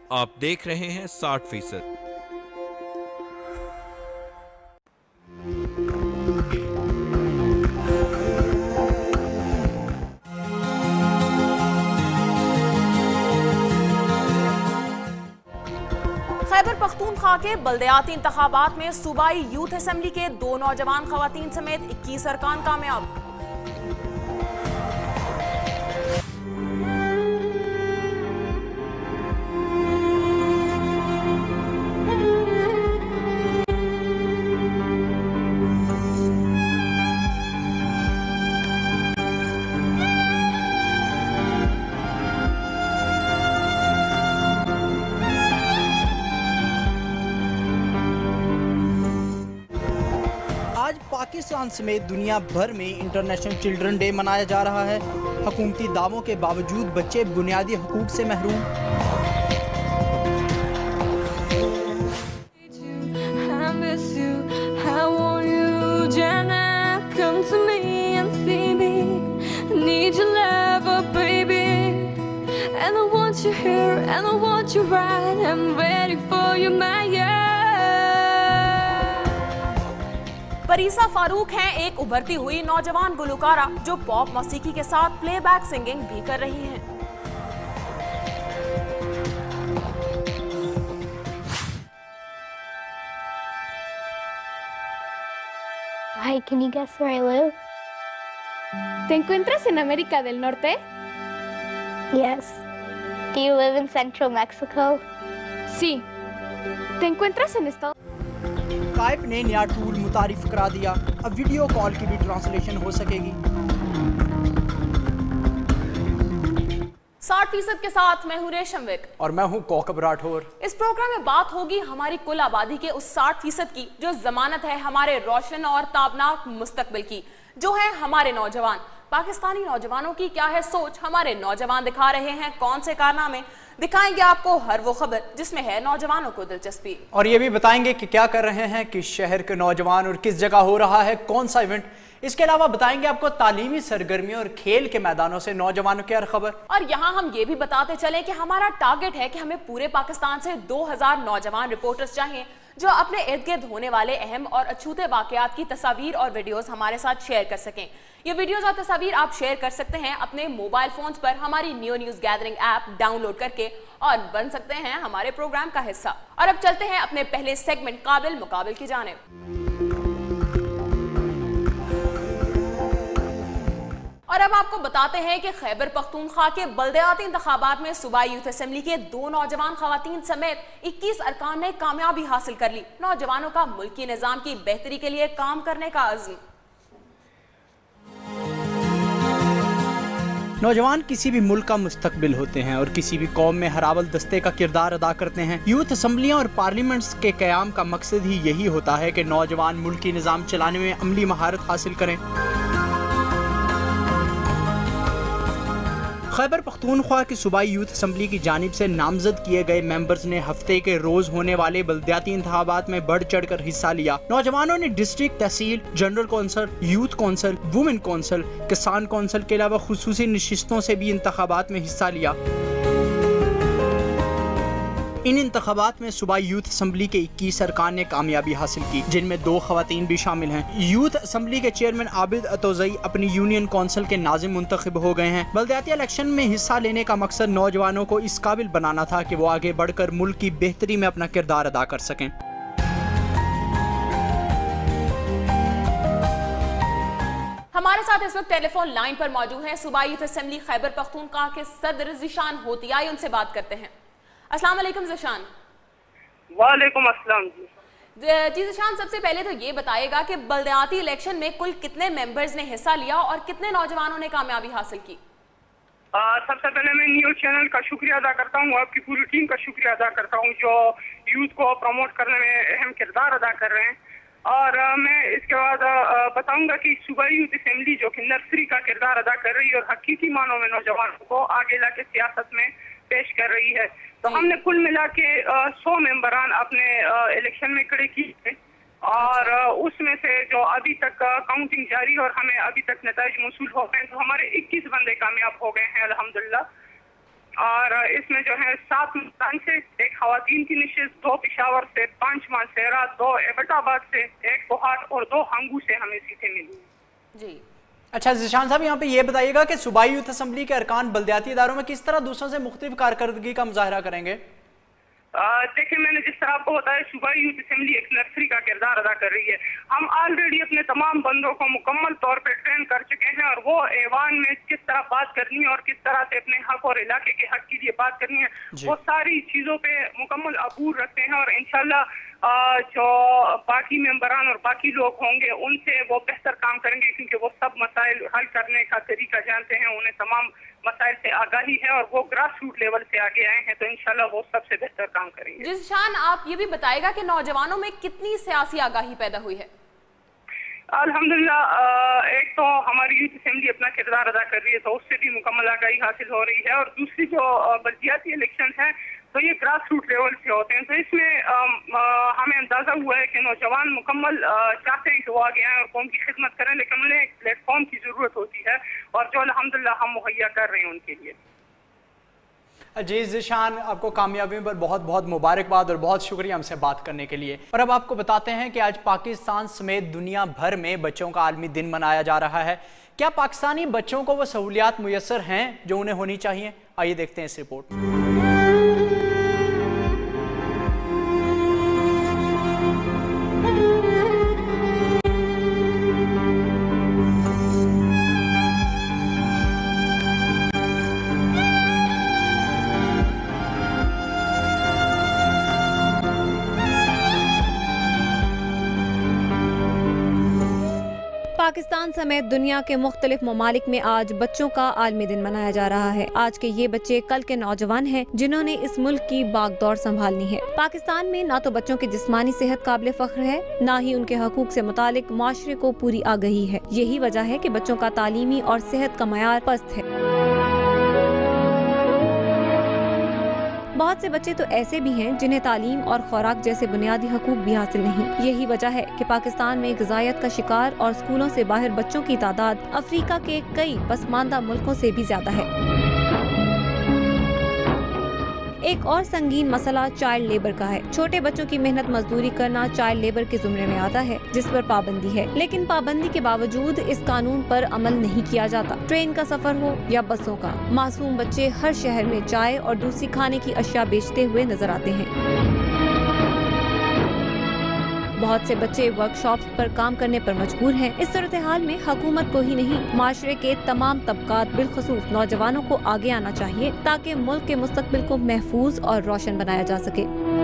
आप देख रहे हैं 60%। खैबर पख्तूनख्वा के बल्दियाती इंतखाबात में सूबाई यूथ असेंबली के 2 नौजवान खवातीन समेत 21 अरकान कामयाब। पाकिस्तान समेत दुनिया भर में इंटरनेशनल चिल्ड्रन डे मनाया जा रहा है। हुकूमती दावों के बावजूद बच्चे बुनियादी हकूक से महरूम। परीसा फारूक हैं एक उभरती हुई नौजवान गुलकारा जो पॉप मौसीकी के साथ प्लेबैक सिंगिंग भी कर रही हैं। Hi, can you guess where I live? ¿Te encuentras en América del Norte? Yes. Do you live in Central Mexico? Sí. ¿Te encuentras en Estados? Skype ने नया टूल मुतारिफ करा दिया। अब वीडियो कॉल की भी ट्रांसलेशन हो सकेगी। 60% के साथ मैं हूं रेशम विक और मैं हूं कौकब राठौर। इस प्रोग्राम में बात होगी हमारी कुल आबादी के उस 60% की जो जमानत है हमारे रोशन और ताबनाक मुस्तकबिल की, जो है हमारे नौजवान। पाकिस्तानी नौजवानों की क्या है सोच, हमारे नौजवान दिखा रहे हैं कौन से कारनामे। दिखाएंगे आपको हर वो खबर जिसमें है नौजवानों को दिलचस्पी, और ये भी बताएंगे कि क्या कर रहे हैं किस शहर के नौजवान और किस जगह हो रहा है कौन सा इवेंट। इसके अलावा बताएंगे आपको तालीमी सरगर्मियों और खेल के मैदानों से नौजवानों की हर खबर। और यहाँ हम ये भी बताते चले कि हमारा टारगेट है कि हमें पूरे पाकिस्तान से 2000 नौजवान रिपोर्टर्स चाहिए जो अपने इर्द गिर्द होने वाले अहम और अछूते वाकयात की तस्वीर और वीडियोस हमारे साथ शेयर कर सकें। ये वीडियोस और तस्वीर आप शेयर कर सकते हैं अपने मोबाइल फोन्स पर हमारी new news gathering app download करके और बन सकते हैं हमारे प्रोग्राम का हिस्सा। और अब चलते हैं अपने पहले सेगमेंट काबिल मुकाबिल की जानिब। और अब आपको बताते हैं कि खैबर पख्तूनख्वा के बल्दियाती इंतखाबात में सूबाई यूथ असेंबली के 2 नौजवान खवातीन समेत 21 अरकान ने कामयाबी हासिल कर ली। नौजवानों का मुल्की निजाम की बेहतरी के लिए काम करने का अज़्म। नौजवान किसी भी मुल्क का मुस्तकबिल होते हैं और किसी भी कौम में हरावल दस्ते का किरदार अदा करते हैं। यूथ असम्बलियाँ और पार्लियामेंट्स के क़याम का मकसद ही यही होता है कि नौजवान मुल्की निज़ाम चलाने में अमली महारत हासिल करें। खैबर पख्तूनख्वा की सूबाई यूथ असम्बली की जानिब से नामजद किए गए मेंबर्स ने हफ्ते के रोज होने वाले बल्दियाती इंतखाबात में बढ़ चढ़ कर हिस्सा लिया। नौजवानों ने district, tehsil, general council, youth council, women council, किसान कौंसल के अलावा खुसूसी नशिस्तों से भी इंतखाबात में हिस्सा लिया। इन इंतखाबात में सूबाई यूथ असम्बली के 21 अरकान ने कामयाबी हासिल की, जिनमें 2 खवातीन भी शामिल हैं। यूथ असम्बली के चेयरमैन आबिद अतोज़ई अपनी यूनियन कौंसिल के नाज़िम मुंतखब हो गए हैं। बल्दियाती इलेक्शन में हिस्सा लेने का मकसद नौजवानों को इस काबिल बनाना था कि वो आगे बढ़कर मुल्क की बेहतरी में अपना किरदार अदा कर सकें। हमारे साथ इस वक्त टेलीफोन लाइन पर मौजूद हैं सूबाई यूथ असेंबली खैबर पख्तूनख्वा के सदर ज़ीशान होतियाई। उनसे बात करते हैं। अस्सलाम वालेकुम ज़ीशान। वालेकुम अस्सलाम जी ज़ीशान, सबसे पहले तो ये बताइएगा कि बल्दियाती इलेक्शन में कुल कितने मेंबर्स ने हिस्सा लिया और कितने नौजवानों ने कामयाबी हासिल की? सबसे पहले मैं न्यूज़ चैनल का शुक्रिया अदा करता हूँ, आपकी पूरी टीम का शुक्रिया अदा करता हूँ जो यूथ को प्रमोट करने में अहम किरदार अदा कर रहे हैं। और मैं इसके बाद बताऊंगा कि सूबाई यूथ असेंबली जो कि नर्सरी का किरदार अदा कर रही है और हकीकी मानों में नौजवानों को आगे लाके सियासत में पेश कर रही है। तो हमने कुल मिला के 100 मेंबरान अपने इलेक्शन में खड़े किए और उसमें से जो अभी तक काउंटिंग जारी और हमें अभी तक नतीजे मौसूल हो गए तो हमारे 21 बंदे कामयाब हो गए हैं अल्हम्दुलिल्लाह। और इसमें जो है 7 मुल्तान से, 1 खवातीन की नशिस्त, 2 पेशावर से, 5 मानसेरा, 2 एबटाबाद से, 1 कोहाट और 2 हंगू से हमें सीटें मिली जी। अच्छा ज़ीशान साहब, यहाँ पे ये बताइएगा कि सूबाई यूथ असम्बली के अरकान बल्दियाती इदारों में किस तरह दूसरों से मुख्तलिफ कारकर्दगी का मुजाहरा करेंगे? देखिए, मैंने जिस तरह आपको बताया, सूबाई यूथ असेंबली एक नर्सरी का किरदार अदा कर रही है। हम ऑलरेडी अपने तमाम बंदों को मुकम्मल तौर पर ट्रेन कर चुके हैं और वो ऐवान में किस तरह बात करनी है और किस तरह से अपने हक और इलाके के हक के लिए बात करनी है, वो सारी चीज़ों पे मुकम्मल अबूर रखते हैं। और इंशाल्लाह जो बाकी मेंबरान और बाकी लोग होंगे उनसे वो बेहतर काम करेंगे, क्योंकि वो सब मसाइल हल करने का तरीका जानते हैं, उन्हें तमाम मसाइल से आगाही है और वो ग्रास रूट लेवल से आगे आए हैं, तो इंशाल्लाह वो सबसे बेहतर काम करेंगे। ज़ीशान, आप ये भी बताएगा कि नौजवानों में कितनी सियासी आगाही पैदा हुई है? अल्हम्दुलिल्लाह, एक तो हमारी यूथ असेंबली अपना किरदार अदा कर रही है, तो उससे भी मुकम्मल आगाही हासिल हो रही है। और दूसरी जो बल्दियाती इलेक्शन है, तो ये ग्रास रूट लेवल से होते हैं, तो इसमें हमें अंदाजा हुआ है कि नौजवान मुकम्मल चाहते हैं कि वो आगे आए और कौम की खिदमत करें, लेकिन उन्हें एक प्लेटफॉर्म की जरूरत होती है और जो अल्हम्दुलिल्लाह हम मुहैया कर रहे हैं उनके लिए। जी ज़ीशान, आपको कामयाबियों पर बहुत बहुत मुबारकबाद और बहुत शुक्रिया हमसे बात करने के लिए। और अब आपको बताते हैं कि आज पाकिस्तान समेत दुनिया भर में बच्चों का आलमी दिन मनाया जा रहा है। क्या पाकिस्तानी बच्चों को वो सहूलियात मुयस्सर हैं जो उन्हें होनी चाहिए? आइए देखते हैं इस रिपोर्ट। पाकिस्तान समेत दुनिया के मुख्तलिफ ममालिक में आज बच्चों का आलमी दिन मनाया जा रहा है। आज के ये बच्चे कल के नौजवान हैं जिन्होंने इस मुल्क की बागडोर संभालनी है। पाकिस्तान में ना तो बच्चों की जिस्मानी सेहत काबिल फख्र है, ना ही उनके हकूक से मुतालिक माशरे को पूरी आगाही है। यही वजह है कि बच्चों का तालीमी और सेहत का मयार पस्त है। बहुत से बच्चे तो ऐसे भी हैं जिन्हें तालीम और खुराक जैसे बुनियादी हकूक भी हासिल नहीं। यही वजह है कि पाकिस्तान में ग़िज़ायत का शिकार और स्कूलों से बाहर बच्चों की तादाद अफ्रीका के कई पसमानदा मुल्कों से भी ज्यादा है। एक और संगीन मसला चाइल्ड लेबर का है। छोटे बच्चों की मेहनत मजदूरी करना चाइल्ड लेबर के जुमरे में आता है, जिस पर पाबंदी है, लेकिन पाबंदी के बावजूद इस कानून पर अमल नहीं किया जाता। ट्रेन का सफर हो या बसों का, मासूम बच्चे हर शहर में चाय और दूसरी खाने की अशिया बेचते हुए नजर आते हैं। बहुत से बच्चे वर्कशॉप्स पर काम करने पर मजबूर हैं। इस सूरत हाल में हुकूमत को ही नहीं, माशरे के तमाम तबकात बिलखुसूस नौजवानों को आगे आना चाहिए ताकि मुल्क के मुस्तकबिल को महफूज और रोशन बनाया जा सके।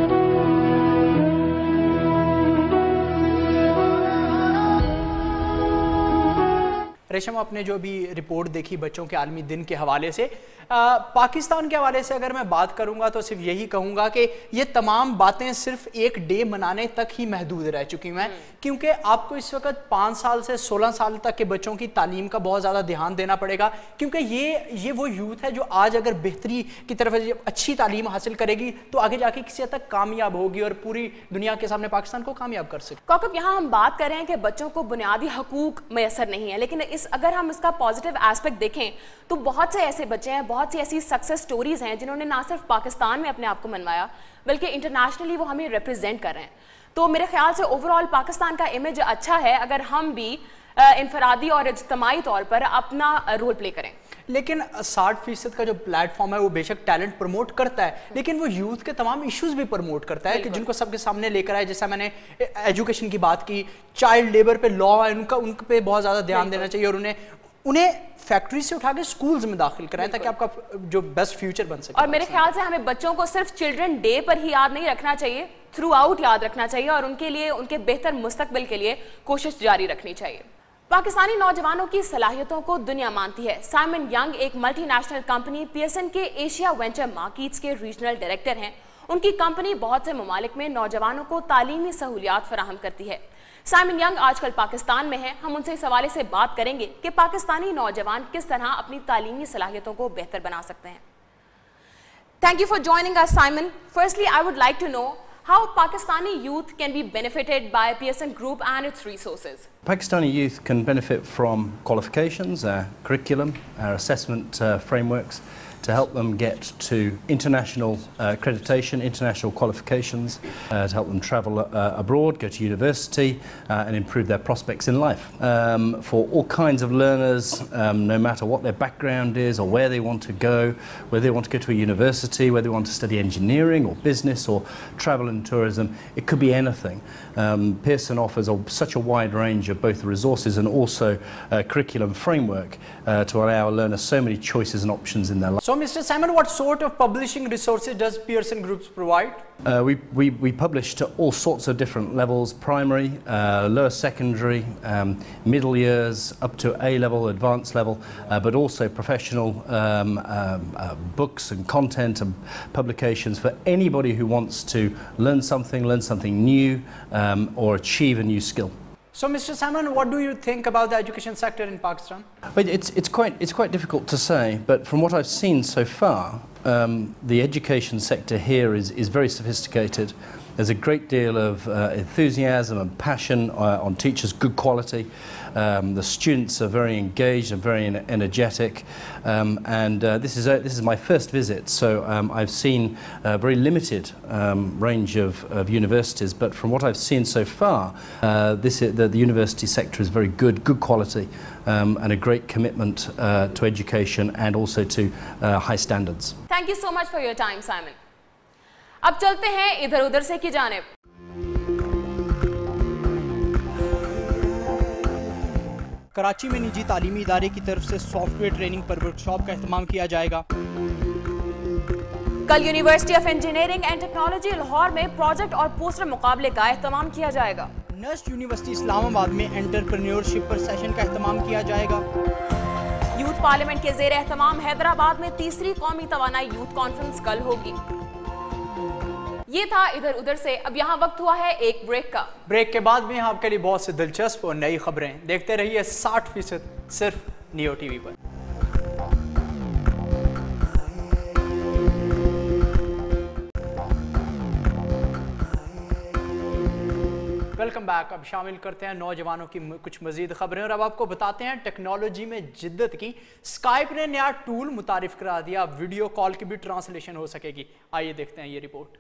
रेशम, आपने जो भी रिपोर्ट देखी बच्चों के आलमी दिन के हवाले से, पाकिस्तान के हवाले से अगर मैं बात करूंगा तो सिर्फ यही कहूंगा कि ये तमाम बातें सिर्फ एक डे मनाने तक ही महदूद रह चुकी हैं, क्योंकि आपको इस वक्त 5 साल से 16 साल तक के बच्चों की तालीम का बहुत ज़्यादा ध्यान देना पड़ेगा, क्योंकि ये वो यूथ है जो आज अगर बेहतरी की तरफ अच्छी तालीम हासिल करेगी तो आगे जाके किसी हद तक कामयाब होगी और पूरी दुनिया के सामने पाकिस्तान को कामयाब कर सके। कौकब, यहाँ हम बात कर रहे हैं कि बच्चों को बुनियादी हकूक मैसर नहीं है, लेकिन अगर हम इसका पॉजिटिव एस्पेक्ट देखें तो बहुत से ऐसे बच्चे हैं, बहुत सी ऐसी सक्सेस स्टोरीज हैं जिन्होंने ना सिर्फ पाकिस्तान में अपने आप को मनवाया बल्कि इंटरनेशनली वो हमें रिप्रेजेंट कर रहे हैं। तो मेरे ख्याल से ओवरऑल पाकिस्तान का इमेज अच्छा है अगर हम भी इनफरादी और इज्तिमाई तौर पर अपना रोल प्ले करें। लेकिन 60% का जो प्लेटफॉर्म है वो बेशक टैलेंट प्रमोट करता है, लेकिन वो यूथ के तमाम इश्यूज भी प्रमोट करता है कि जिनको सबके सामने लेकर आए। जैसा मैंने एजुकेशन की बात की, चाइल्ड लेबर पे लॉ है, उन पे बहुत ज़्यादा ध्यान देना चाहिए और उन्हें फैक्ट्री से उठा के स्कूल्स में दाखिल कराएं ताकि आपका जो बेस्ट फ्यूचर बन सके। और मेरे ख्याल से हमें बच्चों को सिर्फ चिल्ड्रन डे पर ही याद नहीं रखना चाहिए, थ्रू आउट याद रखना चाहिए और उनके लिए, उनके बेहतर मुस्तकबिल के लिए कोशिश जारी रखनी चाहिए। पाकिस्तानी नौजवानों की सलाहियतों को दुनिया मानती है। साइमन यंग एक मल्टीनेशनल कंपनी पीएसएन के एशिया वेंचर मार्केट्स के रीजनल डायरेक्टर हैं। उनकी कंपनी बहुत से ममालिक में नौजवानों को तालीमी सहूलियात फराहम करती है। साइमन यंग आजकल पाकिस्तान में है। हम उनसे इस हवाले से बात करेंगे कि पाकिस्तानी नौजवान किस तरह अपनी तालीमी सलाहियतों को बेहतर बना सकते हैं। Thank you for joining us, Simon. Firstly, I would like to know how Pakistani youth can be benefited by PSN Group and its resources. Pakistani youth can benefit from qualifications, our curriculum, our assessment frameworks. to help them get to international accreditation, international qualifications, to help them travel abroad, go to university and improve their prospects in life. For all kinds of learners, no matter what their background is or where they want to go, whether they want to go to a university, whether they want to study engineering or business or travel and tourism, it could be anything. Pearson offers such a wide range of both resources and also curriculum framework to allow learners so many choices and options in their life. So Mr. Simon, what sort of publishing resources does Pearson Groups provide? We publish to all sorts of different levels: primary, lower secondary, middle years, up to A-level, advanced level, but also professional books and content and publications for anybody who wants to learn something new, or achieve a new skill. So Mr. Simon, what do you think about the education sector in Pakistan? But it's quite difficult to say, but from what I've seen so far, the education sector here is very sophisticated. There's a great deal of enthusiasm and passion on teachers, good quality. The students are very engaged and very energetic, and this is my first visit, so I've seen a very limited range of universities. But from what I've seen so far, the university sector is very good quality, and a great commitment to education and also to high standards. Thank you so much for your time, Simon. अब चलते हैं इधर उधर से की जानिब। कराची में निजी तालीमी इदारे की तरफ से सॉफ्टवेयर ट्रेनिंग पर वर्कशॉप का एहतमाम किया जाएगा। कल university of engineering and technology Lahore में प्रोजेक्ट और पोस्टर मुकाबले का एहतमाम किया जाएगा। नस्ट यूनिवर्सिटी इस्लामाबाद में एंटरप्रेन्योरशिप पर सेशन का एहतमाम किया जाएगा। यूथ पार्लियामेंट के ज़ेर एहतमाम हैदराबाद में तीसरी कौमी तवानाई यूथ कॉन्फ्रेंस कल होगी। ये था इधर उधर से। अब यहाँ वक्त हुआ है एक ब्रेक का। ब्रेक के बाद भी आपके लिए बहुत से दिलचस्प और नई खबरें देखते रहिए 60% सिर्फ नियो टीवी पर। Welcome back. अब शामिल करते हैं नौजवानों की कुछ मजीद खबरें और अब आपको बताते हैं टेक्नोलॉजी में जिद्दत की। स्काइप ने नया टूल मुतारिफ करा दिया, वीडियो कॉल की भी ट्रांसलेशन हो सकेगी। आइए देखते हैं ये report.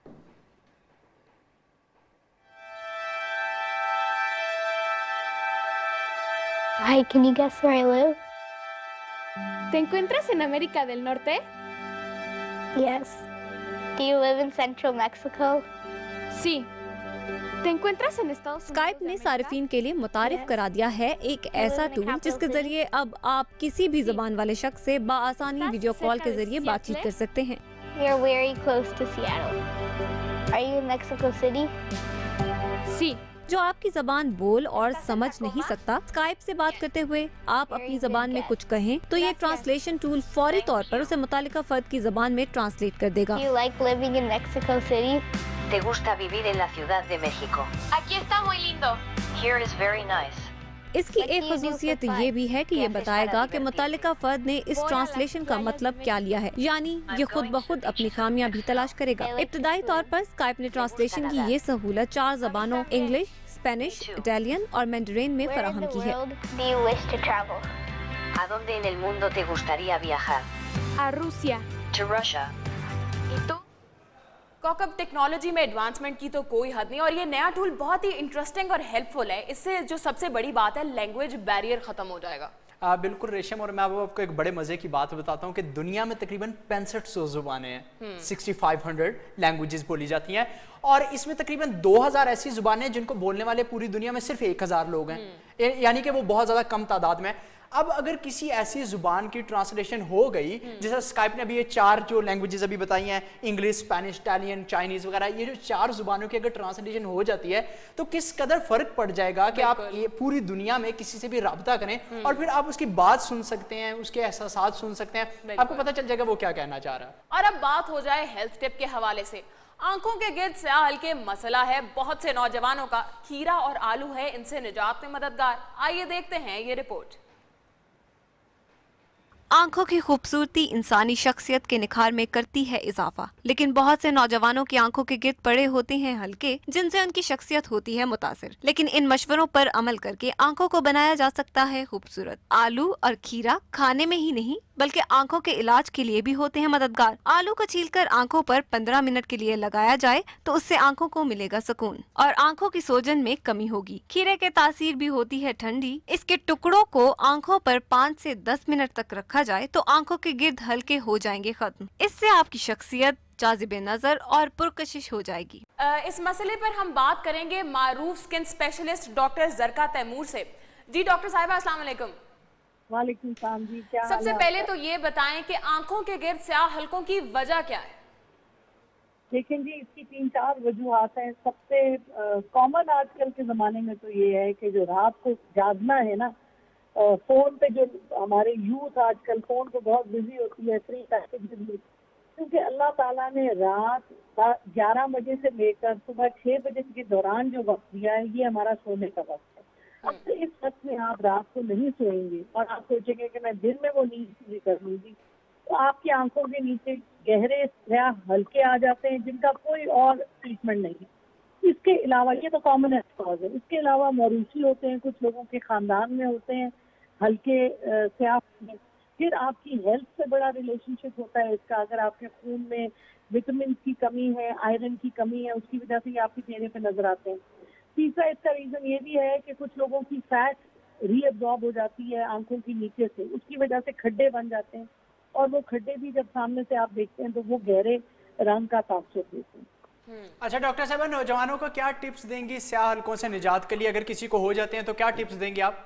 Hi, can you guess where I live? ¿Te encuentras en América del Norte? Yes. Do you live in central Mexico? Sí. ¿Te encuentras en Estados Unidos? Skype ने सार्फिन के लिए मुतारिफ करा दिया है एक ऐसा टूल जिसके जरिए अब आप किसी भी ज़बान वाले शख्स से बाआसानी वीडियो कॉल के जरिए बातचीत कर सकते हैं। You're very close to Seattle. Are you in Mexico City? Sí. जो आपकी जबान बोल और समझ नहीं सकता, स्काइप से बात करते हुए आप अपनी जबान में कुछ कहें तो ये ट्रांसलेशन टूल फौरी तौर पर उसे मुतालिका फर्द की जबान में ट्रांसलेट कर देगा। You like living in Mexico City? ¿Te gusta vivir en la Ciudad de México? Aquí está muy lindo. Here is very nice. इसकी एक खसूसियत ये भी है कि ये बताएगा कि मुतालिका फर्द ने इस ट्रांसलेशन का मतलब क्या लिया है, यानी ये खुद ब खुद अपनी खामियां भी तलाश करेगा। इब्तदाई तौर पर स्काइप ने ट्रांसलेशन की ये सहूलत 4 ज़बानों इंग्लिश, स्पेनिश, इटालियन और मैंडरिन में फराहम की है। ¿A dónde en el mundo te gustaría viajar? A Rusia. To Russia. ¿Y tú? कॉकब टेक्नोलॉजी में एडवांसमेंट की तो कोई हद नहीं और ये नया टूल बहुत ही इंटरेस्टिंग और हेल्पफुल है। इससे जो सबसे बड़ी बात है, लैंग्वेज बैरियर खत्म हो जाएगा। बिल्कुल रेशम, और मैं आपको एक बड़े मजे की बात बताता हूँ कि दुनिया में तकरीबन 6500 जुबानें हैं, 6500 लैंग्वेजेस बोली जाती हैं और इसमें तकरीबन 2000 ऐसी जुबानें जिनको बोलने वाले पूरी दुनिया में सिर्फ 1000 लोग हैं, यानी कि वो बहुत ज़्यादा कम तादाद में। अब अगर किसी ऐसी जुबान की ट्रांसलेशन हो गई, जैसा स्काइप ने अभी ये 4 जो लैंग्वेजेस अभी बताई हैं, इंग्लिश, स्पेनिश, इटालियन, चाइनीज वगैरह, ये जो 4 जुबानों की अगर ट्रांसलेशन हो जाती है तो किस कदर फर्क पड़ जाएगा कि आप ये पूरी दुनिया में किसी से भी राब्ता करें और फिर आप उसकी बात सुन सकते हैं, उसके एहसासात सुन सकते हैं, आपको पता चल जाएगा वो क्या कहना चाह रहा है। और अब बात हो जाए हेल्थ टिप के हवाले से। आंखों के गिर्द स्याह हल्के मसला है बहुत से नौजवानों का। खीरा और आलू है इनसे निजात में मददगार। आइए देखते हैं ये रिपोर्ट। आंखों की खूबसूरती इंसानी शख्सियत के निखार में करती है इजाफा, लेकिन बहुत से नौजवानों की आंखों के गिर्द पड़े होते हैं हल्के, जिनसे उनकी शख्सियत होती है मुतासिर। लेकिन इन मशवरों पर अमल करके आंखों को बनाया जा सकता है खूबसूरत। आलू और खीरा खाने में ही नहीं बल्कि आंखों के इलाज के लिए भी होते हैं मददगार। आलू को छीलकर आंखों पर 15 मिनट के लिए लगाया जाए तो उससे आंखों को मिलेगा सुकून और आंखों की सोजन में कमी होगी। खीरे के तासीर भी होती है ठंडी। इसके टुकड़ों को आंखों पर 5 से 10 मिनट तक रखा जाए तो आंखों के गिर्द हल्के हो जाएंगे खत्म। इससे आपकी शख्सियत जाजिबे नजर और पुरकशिश हो जाएगी। इस मसले पर हम बात करेंगे मारूफ skin specialist doctor Zarqa Taimur से। जी डॉक्टर साहिबा, अस्सलाम वालेकुम। वालेकुम सलाम जी, क्या सबसे पहले तो ये बताएं कि आंखों के गिर्द स्याह हल्कों की वजह क्या है? देखें जी, इसकी 3-4 वजूहात हैं। सबसे कॉमन आजकल के ज़माने में तो ये है कि जो रात को जागना है ना, फ़ोन पे जो हमारे यूथ आजकल फ़ोन पे बहुत बिजी होती है, फ्री टाइम, क्योंकि अल्लाह ताला ने रात 11 बजे से लेकर सुबह 6 बजे के दौरान जो वक्त दिया है, ये हमारा सोने का वक्त है। अब तो इस वक्त में आप रात को नहीं सोएंगे और आप सोचेंगे कि मैं दिन में वो नींद पूरी कर लूंगी, तो आपकी आंखों के नीचे गहरे स्याह हल्के आ जाते हैं जिनका कोई और ट्रीटमेंट नहीं है। इसके अलावा ये तो कॉमन कॉज है। इसके अलावा मरूसी होते हैं, कुछ लोगों के खानदान में होते हैं हल्के स्याह। फिर आपकी हेल्थ से बड़ा रिलेशनशिप होता है इसका। अगर आपके खून में विटामिन की कमी है, आयरन की कमी है, उसकी वजह से ये आपके चेहरे पे नजर आते हैं। तीसरा इसका रीजन ये भी है कि कुछ लोगों की फैट रीअब्जॉर्ब हो जाती है आंखों के नीचे से, उसकी वजह से खड्डे बन जाते हैं और वो खड्डे भी जब सामने से आप देखते हैं तो वो गहरे रंग का तासुर देते हैं। अच्छा डॉक्टर साहब, नौजवानों को क्या टिप्स देंगी स्याह हल्कों से निजात के लिए? अगर किसी को हो जाते हैं तो क्या टिप्स देंगे आप?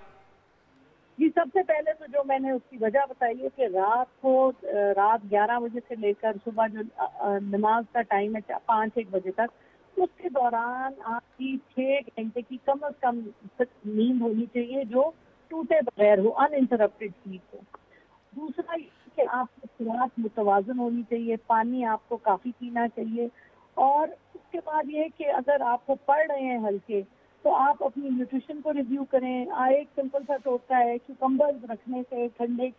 जी, सबसे पहले तो जो मैंने उसकी वजह बताई है कि रात 11 बजे से लेकर सुबह जो नमाज का टाइम है 5-1 बजे तक, उसके दौरान आपकी 6 घंटे की कम से कम नींद होनी चाहिए जो टूटे बगैर हो, अनइंटरप्टेड स्लीप हो। दूसरा कि आपकी खुराक मुतवाजन होनी चाहिए, पानी आपको काफ़ी पीना चाहिए। और उसके बाद ये कि अगर आपको पड़ रहे हैं हल्के तो आप अपनी न्यूट्रिशन को रिव्यू करें। एक सिंपल सा टोटका है, क्यूकम्बर्स रखने से, ठंडे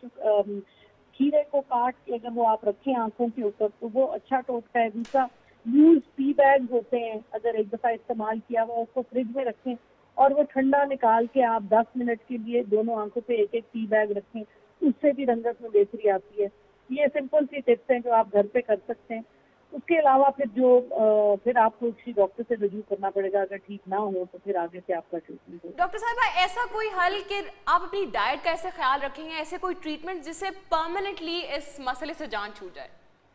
खीरे को काट के अगर वो आप रखें आंखों के ऊपर तो वो अच्छा टोटका है। दूसरा, यूज टी बैग होते हैं, अगर एक दफ़ा इस्तेमाल किया हुआ उसको फ्रिज में रखें और वो ठंडा निकाल के आप 10 मिनट के लिए दोनों आंखों पे एक टी बैग रखें, उससे भी रंगत में बेहतरी आती है। ये सिंपल सी टिप्स हैं जो आप घर पे कर सकते हैं। उसके अलावा फिर आपको किसी डॉक्टर से रजू करना पड़ेगा, अगर ठीक ना हो तो फिर आगे से आपका ट्रीटमेंट होगा। डॉक्टर साहबा, ऐसा कोई हल कि आप अपनी डाइट का ऐसे ख्याल रखेंगे, ऐसे कोई ट्रीटमेंट जिससे परमानेंटली इस मसले से जान छूट जाए?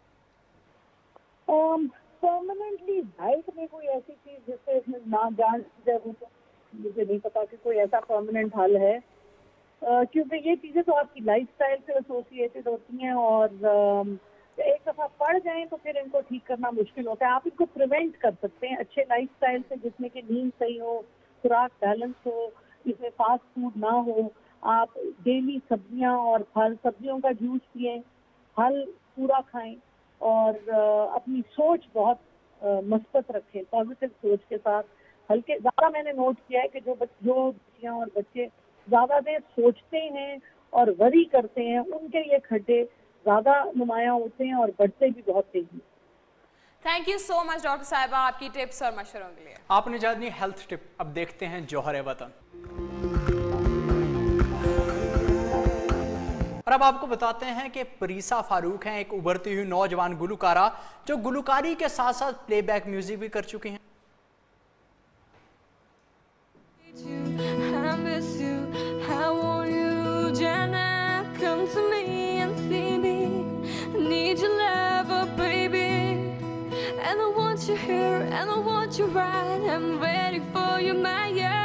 परमानेंटली डाइट में कोई ऐसी चीज जिससे इसमें ना जान जाए, वो तो मुझे नहीं पता कि कोई ऐसा परमानेंट हल है, क्योंकि ये चीज़ें तो आपकी लाइफस्टाइल से एसोसिएटेड होती हैं और एक दफ़ा पड़ जाएं तो फिर इनको ठीक करना मुश्किल होता है। आप इनको प्रिवेंट कर सकते हैं अच्छे लाइफस्टाइल से, जिसमें कि नींद सही हो, खुराक बैलेंस हो, इसमें फास्ट फूड ना हो, आप डेली सब्जियां और फल, सब्जियों का जूस पिएं, फल पूरा खाएं और अपनी सोच बहुत मस्बत रखें, पॉजिटिव सोच के साथ। हल्के ज़्यादा मैंने नोट किया है कि जो बच्चियाँ और बच्चे ज़्यादा देर सोचते हैं और वरी करते हैं, उनके ये खड्डे ज़्यादा नुमायाँ होते हैं और बढ़ते भी बहुत तेजी। Thank you so much doctor साहिबा आपकी टिप्स और मशवरों के लिए। आपने जानी हेल्थ टिप। अब देखते हैं जौहर वतन। और अब आपको बताते हैं कि परीसा फारूक हैं एक उभरती हुई नौजवान गुलकारा जो गुलकारी के साथ साथ प्लेबैक म्यूजिक भी कर चुकी हैं। You're here and I want you right. I'm ready for you, my yeah.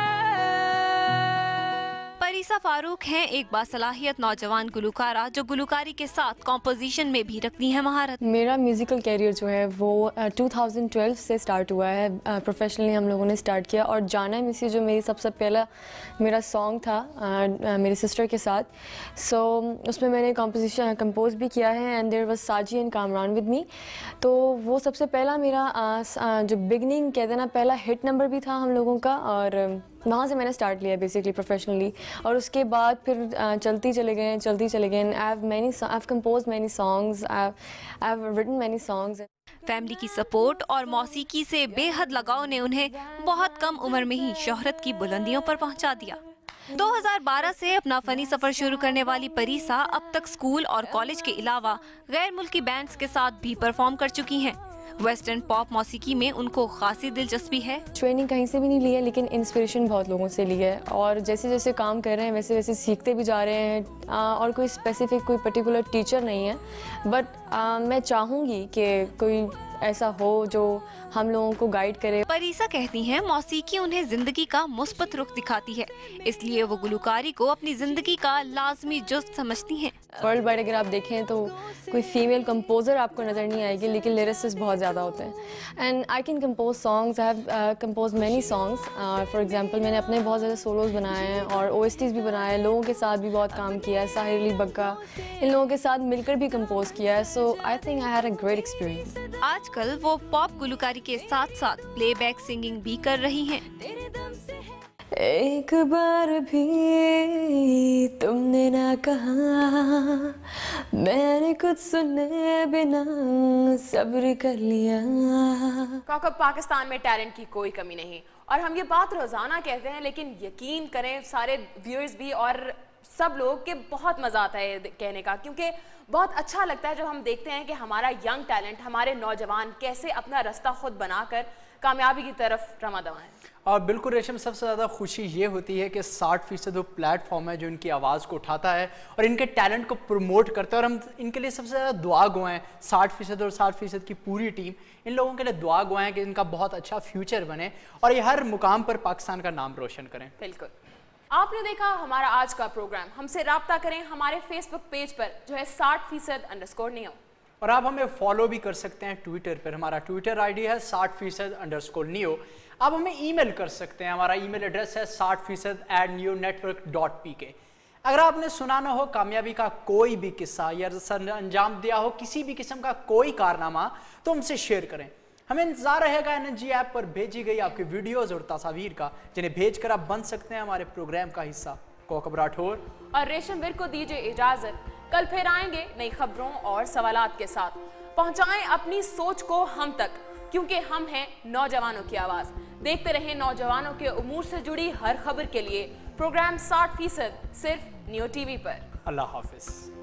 परीसा Farooq हैं एक बासलाहियत नौजवान गुलकारा जो गुलकारी के साथ कॉम्पोजिशन में भी रखती है महारत। मेरा म्यूज़िकल कैरियर जो है वो 2012 से स्टार्ट हुआ है। प्रोफेशनली हम लोगों ने स्टार्ट किया और जाना मिस यू जो मेरी सबसे पहला मेरा सॉन्ग था मेरी सिस्टर के साथ। सो उसमें मैंने कॉम्पोजिशन कंपोज भी किया है and there was Saji and Kamran with me. तो वो सबसे पहला मेरा जो बिगनिंग कहते हैं ना, पहला हिट नंबर भी था हम लोगों का और वहाँ से मैंने स्टार्ट लिया बेसिकली प्रोफेशनली, और उसके बाद फिर चलती चले गए and I have composed many songs, I have written many songs. Family की सपोर्ट और मौसीकी से बेहद लगाव ने उन्हें बहुत कम उम्र में ही शोहरत की बुलंदियों पर पहुंचा दिया। 2012 से अपना फनी सफर शुरू करने वाली परीसा अब तक स्कूल और कॉलेज के अलावा गैर मुल्की बैंड्स के साथ भी परफॉर्म कर चुकी हैं। वेस्टर्न पॉप मौसीकी में उनको खासी दिलचस्पी है। ट्रेनिंग कहीं से भी नहीं ली है, लेकिन इंस्पिरेशन बहुत लोगों से ली है, और जैसे जैसे काम कर रहे हैं वैसे वैसे सीखते भी जा रहे हैं। और कोई स्पेसिफिक कोई पर्टिकुलर टीचर नहीं है, बट मैं चाहूँगी कि कोई ऐसा हो जो हम लोगों को गाइड करे। परीसा कहती हैं मौसीकी उन्हें जिंदगी का मुस्बत रुख दिखाती है, इसलिए वो गुलकारी को अपनी जिंदगी का लाजमी जुज़ समझती हैं। वर्ल्ड वाइड अगर आप देखें तो कोई फीमेल कंपोज़र आपको नज़र नहीं आएगी, लेकिन लिरिसिस्ट बहुत ज़्यादा होते हैं। And I can compose songs, I have compose many songs. For example मैंने अपने बहुत ज़्यादा सोलोज बनाए हैं और OSTs भी बनाए हैं, लोगों के साथ भी बहुत काम किया है, साहिर अली बग्गा, इन लोगों के साथ मिलकर भी कंपोज किया है। So I think I had a great experience. आजकल वो पॉप गुलकारी के साथ साथ प्लेबैक सिंगिंग भी कर रही हैं। एक बार भी तुमने ना कहा, मैंने कुछ सुने बिना सब्र कर लिया। कौकब पाकिस्तान में टैलेंट की कोई कमी नहीं, और हम ये बात रोजाना कहते हैं, लेकिन यकीन करें सारे व्यूअर्स भी और सब लोग के बहुत मज़ा आता है कहने का, क्योंकि बहुत अच्छा लगता है जब हम देखते हैं कि हमारा यंग टैलेंट, हमारे नौजवान कैसे अपना रास्ता खुद बनाकर कामयाबी की तरफ रमा दवाएं। और बिल्कुल रेशम, सबसे ज़्यादा खुशी ये होती है कि 60% वो प्लेटफॉर्म है जो इनकी आवाज़ को उठाता है और इनके टैलेंट को प्रमोट करता है, और हम इनके लिए सबसे ज़्यादा दुआ गो हैं। 60% और 60% की पूरी टीम इन लोगों के लिए दुआ गो हैं कि इनका बहुत अच्छा फ्यूचर बने और ये हर मुकाम पर पाकिस्तान का नाम रोशन करें। बिल्कुल। आपने देखा हमारा आज का प्रोग्राम। हमसे राब्ता करें हमारे फेसबुक पेज पर जो है 60%_neo, और आप हमें फॉलो भी कर सकते हैं ट्विटर पर। हमारा ट्विटर आईडी है 60%_neo। आप हमें ईमेल कर सकते हैं, हमारा ईमेल एड्रेस है 60%@neonetwork.pk। अगर आपने सुना ना हो कामयाबी का कोई भी किस्सा या अंजाम दिया हो किसी भी किस्म का कोई कारनामा, तो हमसे शेयर करें। हमें इंतजार रहेगा NNG ऐप पर भेजी गई आपकी वीडियोज़ और तस्वीर का, जिन्हें भेजकर आप बन सकते हैं हमारे प्रोग्राम का हिस्सा। कौकब राठौर और रेशम वीर को दीजिए इजाजत। कल फिर आएंगे नई खबरों और सवालात के साथ। पहुंचाएं अपनी सोच को हम तक, क्योंकि हम हैं नौजवानों की आवाज़। देखते रहें नौजवानों के उमूर से जुड़ी हर खबर के लिए प्रोग्राम 60% सिर्फ नियो TV पर। अल्लाह हाफिज।